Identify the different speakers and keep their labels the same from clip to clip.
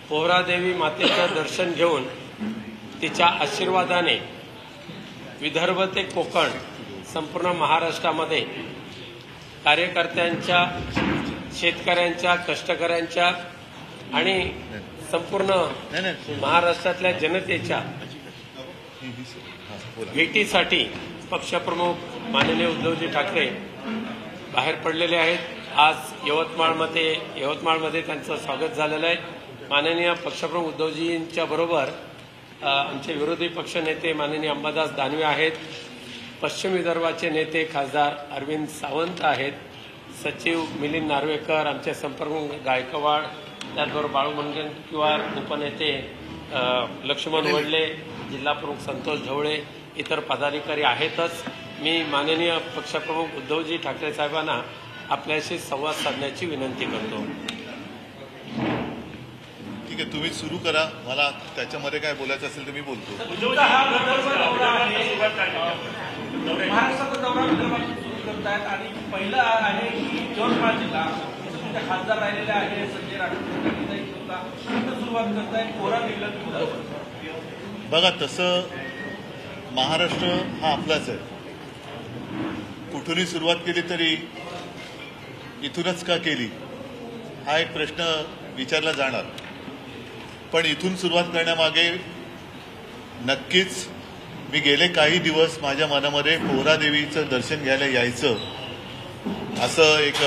Speaker 1: पोहरादेवी मातेचं दर्शन घेऊन तिच्या आशीर्वादाने विदर्भ ते कोकण संपूर्ण महाराष्ट्रामध्ये कार्यकर्त्यांच्या, शेतकऱ्यांच्या, कष्टकऱ्यांच्या आणि संपूर्ण महाराष्ट्रातल्या जनतेच्या भेटीसाठी पक्षप्रमुख माननीय उद्धवजी ठाकरे बाहेर पडलेले आहेत. आज यवतमाळमध्ये त्यांचं स्वागत झालेलं आहे. माननीय पक्षप्रमुख उद्धवजींच्या बरोबर आमचे विरोधी पक्षनेते माननीय अंबादास दानवे आहेत. पश्चिम विदर्भाचे नेते खासदार अरविंद सावंत आहेत. सचिव मिलिंद नार्वेकर, आमचे संपर्कप्रमुख गायकवाड, त्याचबरोबर बाळू मुनगंटीवार, उपनेते लक्ष्मण वडले, जिल्हा प्रमुख संतोष ढवळे, इतर पदाधिकारी आहेतच. मी माननीय पक्षप्रमुख उद्धवजी ठाकरे साहेबांना आपल्याशी संवाद साधण्याची विनंती करतो.
Speaker 2: ठीक आहे, तुम्ही सुरू करा. मला त्याच्यामध्ये काय बोलायचं असेल तर मी बोलतो.
Speaker 3: महाराष्ट्राचा दौरा विदर्भात सुरू करतायत आणि पहिलं आहे की यवतमाळ जिल्हा तुमच्या खासदार राहिलेले आहे संजय राठोड सुरुवात करताय पोहरादेवीला.
Speaker 2: बघा, तसं महाराष्ट्र हा आपलाच आहे. कुठूनही सुरुवात केली तरी इथूनच का केली हा एक प्रश्न विचारला जाणार. पण इथून सुरुवात करण्यामागे नक्कीच मी गेले काही दिवस माझ्या मनामध्ये पोहरादेवीचं दर्शन घ्यायला यायचं असं एक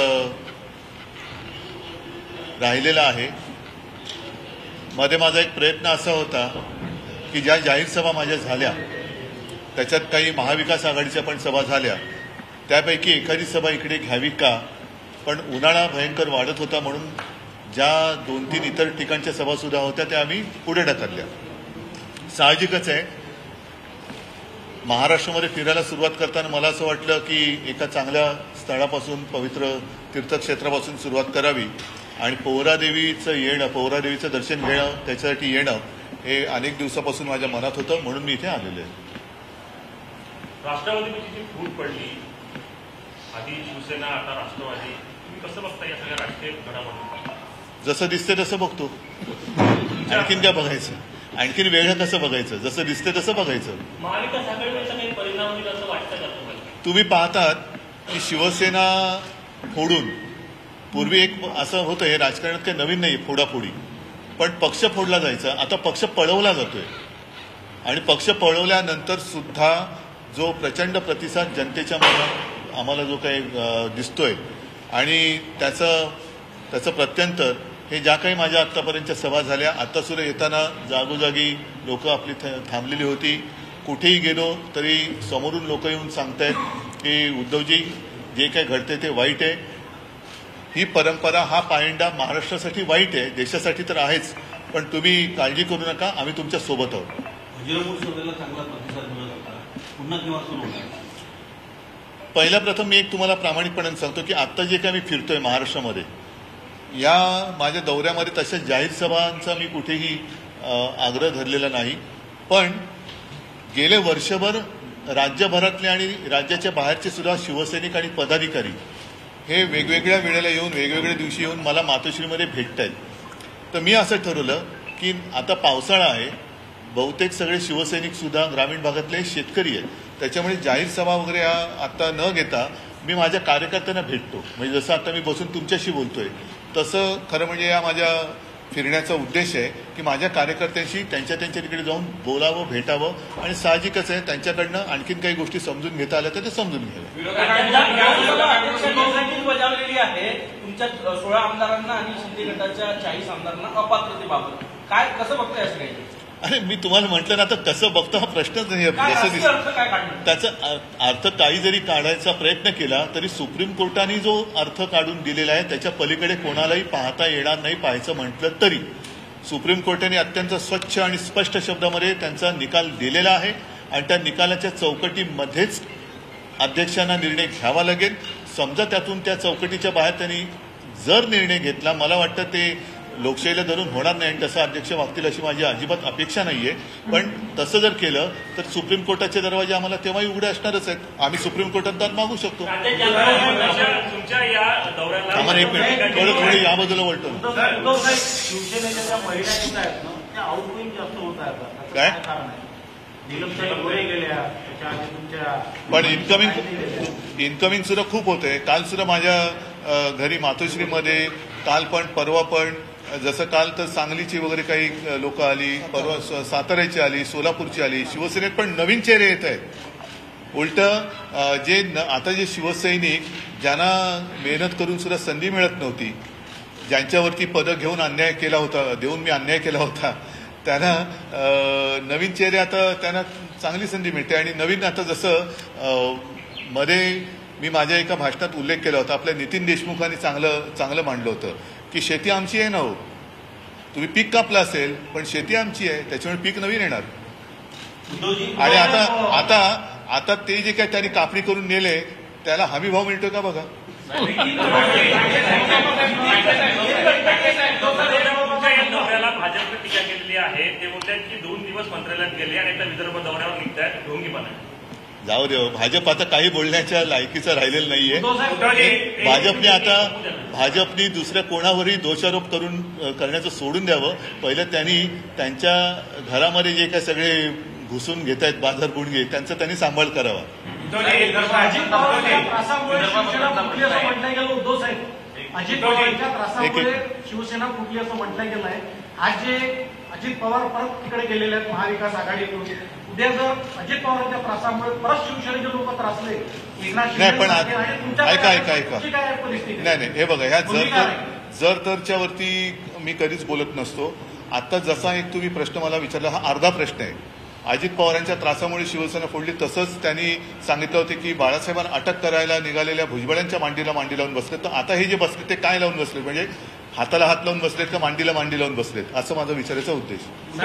Speaker 2: राहिलेलं आहे. मध्ये माझा एक प्रयत्न असा होता की ज्या जाहीर सभा माझ्या झाल्या त्याच्यात काही महाविकास आघाडीच्या पण सभा झाल्या, त्यापैकी एखादी सभा इकडे घ्यावी का, पण उन्हाळा भयंकर वाढत होता म्हणून ज्या 2-3 इतर ठिकाणच्या सभासुद्धा होत्या त्या आम्ही पुढे ढकलल्या. साहजिकच आहे, महाराष्ट्रामध्ये फिरायला सुरुवात करताना मला असं वाटलं की एका चांगल्या स्थळापासून, पवित्र तीर्थक्षेत्रापासून सुरुवात करावी आणि पोहरादेवीचं दर्शन घेणं, त्याच्यासाठी येणं हे अनेक दिवसापासून माझ्या मनात होतं, म्हणून मी इथे आलेलो आहे.
Speaker 4: राष्ट्रवादीची जी फूट पडली, आधी शिवसेना आता राष्ट्रवादी, तुम्ही कसं बघता या सगळ्या राजकीय घडामोडी?
Speaker 2: जसं दिसते तसं बघतो. आणखीन काय बघायचं? आणखीन वेगळं कसं बघायचं? जसं दिसते तसं बघायचं.
Speaker 4: महाविकास आघाडीचा काही परिणाम होईल असं वाटतं का तुम्हाला?
Speaker 2: तुम्ही पाहतात की शिवसेना फोडून, पूर्वी एक असं होतं, हे राजकारणात काही नवीन नाही फोडाफोडी, पण पक्ष फोडला जायचा, आता पक्ष पळवला जातोय. आणि पक्ष पळवल्यानंतर सुद्धा जो प्रचंड प्रतिसाद जनतेच्या मनात आम्हाला जो काही दिसतोय आणि त्याचं प्रत्यंतर हे ज्या काही माझ्या आत्तापर्यंतच्या सभा झाल्या, आता सुद्धा येताना जागोजागी लोक आपली थांबलेली होती. कुठेही गेलो तरी समोरून लोक येऊन सांगतायत की उद्धवजी जे काही घडते ते वाईट आहे. ही परंपरा, हा पायंडा महाराष्ट्रासाठी वाईट आहे, देशासाठी तर आहेच, पण तुम्ही काळजी करू नका, आम्ही तुमच्या सोबत आहोत. पहिला प्रथम मी एक तुम्हाला प्रामाणिकपणे सांगतो की आता जे काही मी फिरतोय महाराष्ट्रामध्ये, या माझ्या दौऱ्यामध्ये तशा जाहीर सभांचा मी कुठेही आग्रह धरलेला नाही. पण गेले वर्षभर राज्यभरातले आणि राज्याच्या बाहेरचे सुद्धा शिवसैनिक आणि पदाधिकारी हे वेगवेगळ्या वेळेला येऊन, वेगवेगळ्या दिवशी येऊन मला मातोश्रीमध्ये भेटतायत. तर मी असं ठरवलं की आता पावसाळा आहे, बहुतेक सगळे शिवसैनिक सुद्धा ग्रामीण भागातले शेतकरी आहेत, त्याच्यामुळे जाहीर सभा वगैरे आता न घेता मी माझ्या कार्यकर्त्यांना भेटतो. म्हणजे जसं आता मी बसून तुमच्याशी बोलतोय तसं खरं म्हणजे या माझ्या फिरण्याचा उद्देश आहे की माझ्या कार्यकर्त्यांशी त्यांच्या तिकडे जाऊन बोलावं, भेटावं आणि साहजिकच आहे त्यांच्याकडनं आणखीन काही गोष्टी समजून घेता आल्या तर ते समजून घ्याव्या.
Speaker 3: बजावलेली आहे तुमच्या 16 आमदारांना आणि शिंदे गटाच्या 40 आमदारांना अपात्रतेबाबत काय कसं बघताय असं काही?
Speaker 2: अरे मी तुम्हाला म्हटलं ना, आता कसं बघतो हा प्रश्नच नाही. जसं दिसतं त्याचा अर्थ काही जरी काढायचा प्रयत्न केला तरी सुप्रीम कोर्टाने जो अर्थ काढून दिलेला आहे त्याच्या पलीकडे कोणालाही पाहता येणार नाही. पाहायचं म्हटलं तरी सुप्रीम कोर्टाने अत्यंत स्वच्छ आणि स्पष्ट शब्दामध्ये त्यांचा निकाल दिलेला आहे आणि त्या निकालाच्या चौकटीमध्येच अध्यक्षांना निर्णय घ्यावा लागेल. समजा त्यातून त्या चौकटीच्या बाहेर त्यांनी जर निर्णय घेतला, मला वाटतं ते लोकशाहीला धरून होणार नाही आणि तसं अध्यक्ष वागतील अशी माझी अजिबात अपेक्षा नाहीये. पण तसं जर केलं तर सुप्रीम कोर्टाचे दरवाजे आम्हाला तेव्हाही उघडे असणारच आहेत. आम्ही सुप्रीम कोर्टात दाद मागू शकतो.
Speaker 4: तुमच्या या दौऱ्याला
Speaker 2: आम्हाला 1 मिनिट थोडं याबद्दल बोलतो.
Speaker 3: उद्धव साहेब, शिवसेनेच्या ज्या महिला नेत्या आहेत ना, त्या आउटगोईंग जास्त होत आहेत.
Speaker 2: काय?
Speaker 3: कारण आहे निलमताई गोरे गेल्या, त्याच्या आधी तुमच्या
Speaker 2: पण इन्कमिंग सुद्धा खूप होते. काल सुद्धा माझ्या घरी मातोश्रीमध्ये, काल पण परवा पण, जसं काल तर सांगलीची वगैरे काही लोक आली, परवा साताऱ्याची आली, सोलापूरची आली. शिवसेनेत पण नवीन चेहरे येत आहेत. उलट आता जे शिवसैनिक ज्यांना मेहनत करून सुद्धा संधी मिळत नव्हती, ज्यांच्यावरती पदं घेऊन अन्याय केला होता, देऊन मी अन्याय केला होता, त्यांना नवीन चेहरे आता त्यांना चांगली संधी मिळते. आणि नवीन आता जसं मध्ये मी माझ्या एका भाषणात उल्लेख केला होता, आपल्या नितीन देशमुखांनी चांगलं मांडलं होतं की शेती आमची आहे ना हो, तुम्ही पीक कापलं असेल पण शेती आमची आहे, त्याच्यामुळे पीक नवीन येणार. आणि आता ते जे काय त्यांनी कापणी करून नेले त्याला हमी भाव मिळतोय का बघा.
Speaker 4: दौऱ्याला भाजपने टीका केलेली आहे. ते बोलतात की 2 दिवस मंत्रालयात गेले आणि आता विदर्भ दौऱ्यावर निघतायत, ढोंगीपणा.
Speaker 2: जाऊ दे, भाजप आता काही बोलण्याच्या लायकीचं राहिलेलं नाहीये. भाजपने दुसऱ्या कोणावरही दोषारोप करण्याचं सोडून द्यावं. पहिलं त्यांनी त्यांच्या घरामध्ये जे काय सगळे घुसून घेत आहेत बाजार गुडघे, त्यांचा त्यांनी सांभाळ करावा.
Speaker 3: अजित पवारांच्या त्रासामुळे शिवसेना फुटली असं म्हटलं गेलं आहे. आज जे अजित पवार परत तिकडे गेलेले आहेत महाविकास आघाडीतून, उद्या जर अजित पवारांच्या त्रासामुळे परत शिवसेनेचे लोक त्रासले,
Speaker 2: नाही पण ऐका
Speaker 3: परिस्थिती
Speaker 2: नाही, हे बघा, ह्या जर तरच्या वरती मी कधीच बोलत नसतो. आता जसा एक तुम्ही प्रश्न मला विचारला, हा अर्धा प्रश्न आहे. अजित पवारांच्या त्रासामुळे शिवसेना फोडली, तसंच त्यांनी सांगितलं होते की बाळासाहेबांना अटक करायला निघालेल्या भुजबळांच्या मांडीला मांडी लावून बसलेत. तर आता हे जे बसले ते काय लावून बसलेत, म्हणजे हाताला हात लावून बसलेत का मांडीला मांडी लावून बसलेत, असं माझा विचारायचा उद्देश.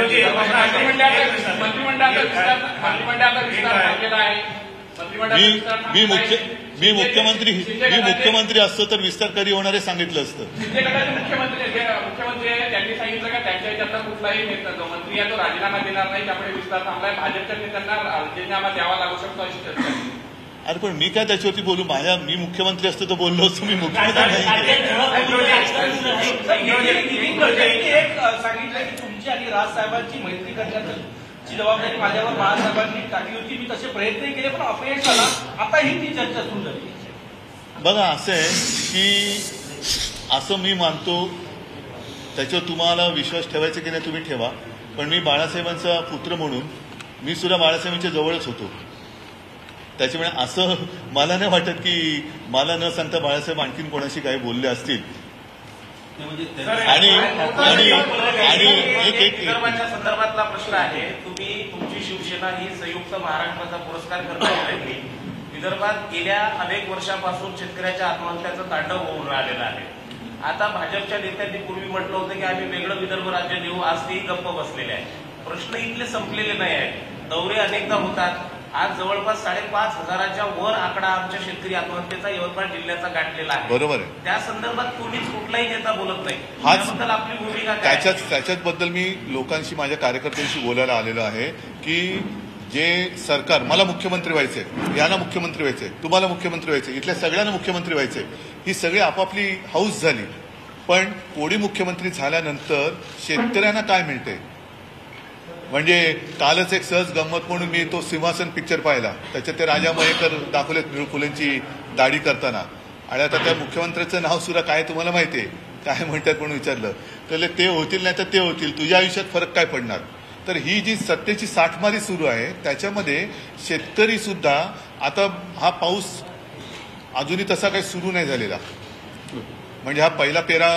Speaker 2: मी मुख्यमंत्री असतो तर विस्तार कधी होणारे सांगितलं असतं.
Speaker 5: मुख्यमंत्री आहे, त्यांनी सांगितलं का त्यांच्या याच्यातला कुठलाही मंत्री आहे तो राजीनामा देणार नाही, त्यामुळे विस्तार थांबलाय. भाजपच्या नेत्यांना राजीनामा द्यावा लागू शकतो अशी चर्चा.
Speaker 2: अरे पण मी काय त्याच्यावरती बोलू, मी मुख्यमंत्री असतो तर बोललो असतो. मी मुख्यमंत्री नाही.
Speaker 3: सांगितलं की तुमची आणि राजसाहेबांची मैत्री करण्याची जबाबदारी माझ्यावर बाळासाहेबांनी टाकली होती. मी तसे प्रयत्नही केले पण अपयश झाला. आता ही ती चर्चा सुरू झाली.
Speaker 2: बघा, असं आहे की असं मी मानतो, त्याच्यावर तुम्हाला विश्वास ठेवायचा की नाही तुम्ही ठेवा, पण मी बाळासाहेबांचा पुत्र म्हणून मी सुद्धा बाळासाहेबांच्या जवळच होतो. त्याच्यामुळे असं मला नाही वाटत की मला न सांगता बाळासाहेब आणखीन कोणाशी काही बोलले असतील. आणि एक
Speaker 6: संदर्भातला प्रश्न आहे, तुम्ही तुमची शिवसेना ही संयुक्त महाराष्ट्राचा पुरस्कार करता. विदर्भात गेल्या अनेक वर्षापासून शेतकऱ्याच्या आत्महत्याचं तांडव होऊन राहिलेलं आहे. आता भाजपच्या नेत्यांनी पूर्वी म्हटलं होतं की आम्ही वेगळं विदर्भ राज्य देऊ, आज तेही गप्प बसलेले आहे. प्रश्न इथले संपलेले नाही आहेत. दौरे अनेकदा होतात. आज जवळपास 5,500च्या वर आकडा आमच्या शेतकरी आत्महत्येचा यवतमाळ जिल्ह्याचा गाठलेला आहे.
Speaker 2: बरोबर आहे.
Speaker 6: त्या संदर्भात कोणीच कुठलाही नेता बोलत नाही.
Speaker 2: त्याबद्दल
Speaker 6: आपली भूमिका काय?
Speaker 2: त्याच्याबद्दल मी लोकांशी, माझ्या कार्यकर्त्यांशी बोलायला आलेलो आहे की जे सरकार, मला मुख्यमंत्री व्हायचंय, यांना मुख्यमंत्री व्हायचंय, तुम्हाला मुख्यमंत्री व्हायचंय, इथल्या सगळ्यांना मुख्यमंत्री व्हायचंय, ही सगळी आपापली हौस झाली. पण कोणी मुख्यमंत्री झाल्यानंतर शेतकऱ्यांना काय मिळतंय, म्हणजे कालच एक सहज गंमत म्हणून मी तो सिंहासन पिक्चर पाहिला. त्याच्यात ते राजा मयेकर दाखवलेत निळू फुलेंची दाढी करताना. आणि आता त्या मुख्यमंत्र्याचं नाव सुद्धा काय तुम्हाला माहितीये, काय म्हणतात म्हणून विचारलं तर ते होतील नाही तर ते होतील, तुझ्या आयुष्यात फरक काय पडणार. तर ही जी सत्तेची साठमारी सुरू आहे त्याच्यामध्ये शेतकरी सुद्धा, आता हा पाऊस अजूनही तसा काही सुरू नाही झालेला, म्हणजे हा पहिला पेरा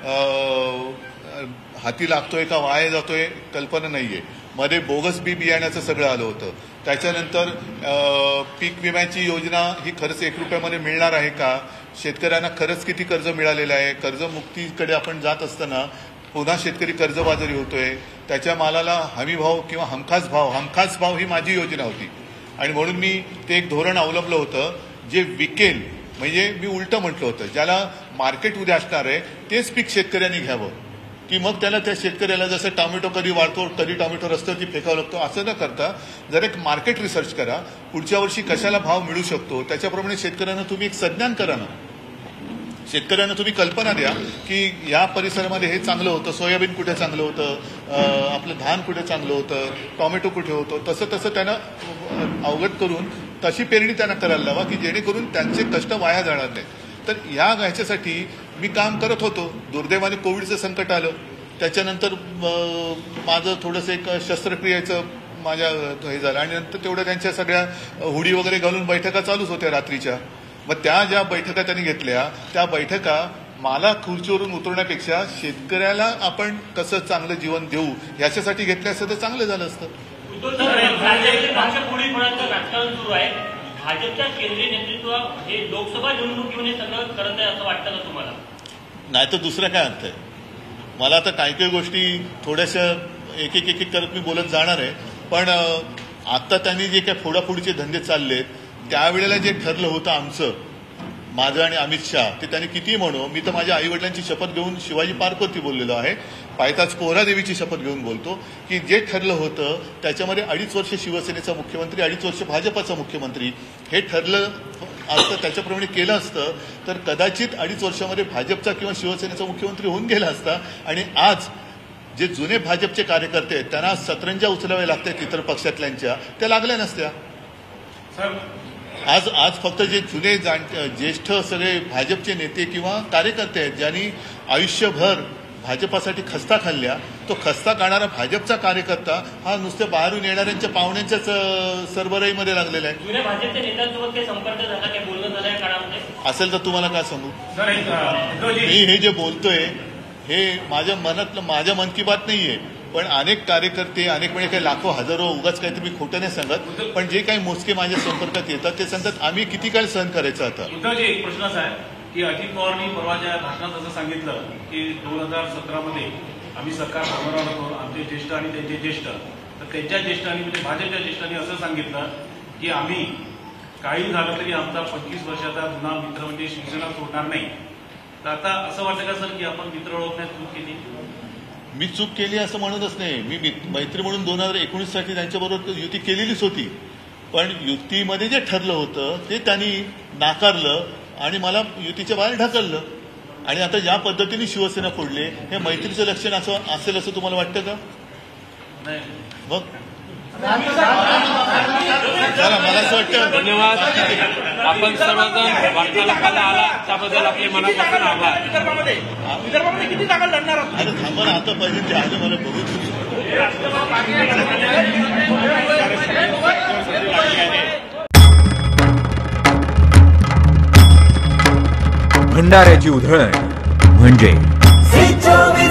Speaker 2: हाती लागतोय का वाया जातोय कल्पना नाहीये. मध्ये बोगस बियाण्याचं सगळं आलं होतं. त्याच्यानंतर पीक विम्याची योजना ही खरंच 1 रुपयामध्ये मिळणार आहे का, शेतकऱ्यांना खरंच किती कर्ज मिळालेलं आहे, कर्जमुक्तीकडे आपण जात असताना पुन्हा शेतकरी कर्जबाजारी होतोय, त्याच्या मालाला हमी भाव किंवा हमखास भाव ही माझी योजना होती. आणि म्हणून मी ते एक धोरण अवलंबलं होतं, जे विकेल, म्हणजे मी उलटं म्हटलं होतं, ज्याला मार्केट उद्या असणार आहे तेच पीक शेतकऱ्यांनी घ्यावं. की मग त्याला त्या शेतकऱ्याला जसं टोमॅटो कधी वाढतो कधी टोमॅटो रस्त्यावरती फेकावा लागतो असं न करता जर एक मार्केट रिसर्च करा, पुढच्या वर्षी कशाला भाव मिळू शकतो त्याच्याप्रमाणे शेतकऱ्यांना तुम्ही एक संज्ञान करा ना. शेतकऱ्यांना तुम्ही कल्पना द्या की या परिसरामध्ये हे चांगलं होतं, सोयाबीन कुठे चांगलं होतं, आपलं धान कुठे चांगलं होतं, टोमॅटो कुठे होतं, तसं त्यांना अवगत करून तशी पेरणी त्यांना करायला लावा की जेणेकरून त्यांचे कष्ट वाया जाणार नाही. तर ह्याच्यासाठी मी काम करत होतो. दुर्दैवाने कोविडचं संकट आलं, त्याच्यानंतर माझं थोडंसं एक शस्त्रक्रियेचं माझ्या हे झालं आणि नंतर तेवढं त्यांच्या सगळ्या हुडी वगैरे घालून बैठका चालूच होत्या रात्रीच्या. मग त्या ज्या बैठका त्यांनी घेतल्या त्या बैठका मला खुर्चीवरून उतरण्यापेक्षा शेतकऱ्याला आपण कसं चांगलं जीवन देऊ याच्यासाठी घेतल्या असतं तर चांगलं झालं असतं.
Speaker 7: भाजप गोळीबाराचं राजकारण सुरू आहे. भाजपच्या केंद्रीय नेतृत्व हे लोकसभा निवडणूक घेऊन हे सगळं करत आहे असं वाटतं का तुम्हाला?
Speaker 2: नाही तर दुसरा काय अर्थ आहे? मला आता काही गोष्टी थोड्याशा एक एक करत मी बोलत जाणार आहे. पण आता त्यांनी जे काही फोडाफोडीचे धंदे चाललेत त्यावेळेला जे ठरलं होतं आमचं, माझं आणि अमित शहा, ते त्यांनी कितीही म्हणू, मी तर माझ्या आईवडिलांची शपथ घेऊन शिवाजी पार्कवरती बोललेलो आहे, पायताच पोहरादेवीची शपथ घेऊन बोलतो की जे ठरलं होतं त्याच्यामध्ये 2.5 वर्ष शिवसेनेचा मुख्यमंत्री, 2.5 वर्ष भाजपाचा मुख्यमंत्री हे ठरलं असतं, त्याच्याप्रमाणे केलं असतं तर कदाचित 2.5 वर्षामध्ये भाजपचा किंवा शिवसेनेचा मुख्यमंत्री होऊन गेला असता. आणि आज जे जुने भाजपचे कार्यकर्ते आहेत त्यांना सतरंजा उचलाव्या लागतात इतर पक्षातल्यांच्या, त्या लागल्या नसत्या. आज फक्त जे जुने ज्येष्ठ सगळे भाजपचे नेते किंवा कार्यकर्ते आहेत ज्यांनी आयुष्यभर भाजपासाठी खस्ता खाल्ल्या, तो खस्ता खाणारा भाजपचा कार्यकर्ता हा नुसत्या बाहेरून येणाऱ्यांच्या पाहुण्यांच्याच सरबराईमध्ये लागलेला आहे.
Speaker 7: जुन्या भाजपच्या नेत्यांसोबत काही संपर्क झाला, काही बोलणं झालं या काळामध्ये
Speaker 2: असेल तर तुम्हाला काय सांगू. मी हे जे बोलतोय हे माझ्या मन की बात नाहीये, पण अनेक कार्यकर्ते अनेक म्हणजे काही लाखो हजारो उगाच काहीतरी मी खोटं नाही सांगत, पण जे काही मोजके माझ्या संपर्कात येतात ते सांगतात आम्ही किती काळ सहन करायचं. आता
Speaker 8: उद्धवजी, एक प्रश्न असा आहे की अजित पवारांनी परवाच्या भाषणात असं सांगितलं की 2017 आम्ही सरकार बनवणार आहोत, आमचे ज्येष्ठ आणि त्यांचे ज्येष्ठ, तर त्यांच्या ज्येष्ठांनी म्हणजे भाजपच्या ज्येष्ठांनी असं सांगितलं की आम्ही काही झालं तरी आमचा 25 वर्षाचा जुना मित्र म्हणजे शिवसेना सोडणार नाही. तर आता असं वाटतं का सर की आपण मित्र ओळखण्यात चूक केली?
Speaker 2: मी चूक केली असं म्हणतच नाही. मी मैत्री म्हणून 2019 साठी त्यांच्याबरोबर युती केलेलीच होती, पण युतीमध्ये जे ठरलं होतं ते त्यांनी नाकारलं आणि मला युतीच्या बाहेर ढकललं. आणि आता या पद्धतीने शिवसेना फोडले, हे मैत्रीचं लक्षण असं असेल असं तुम्हाला वाटतं का?
Speaker 8: नाही.
Speaker 2: मग चला, मला असं वाटतं.
Speaker 1: धन्यवाद. आपण सर्वजण वार्तालापाला आला त्याबद्दल आपले मनापासून आभार.
Speaker 3: विदर्भामध्ये किती जागा लढणार आहात?
Speaker 2: अरे थांबा ना, आता पहिले ते आलं मला बघू.
Speaker 9: भंडाऱ्याची उधळण म्हणजे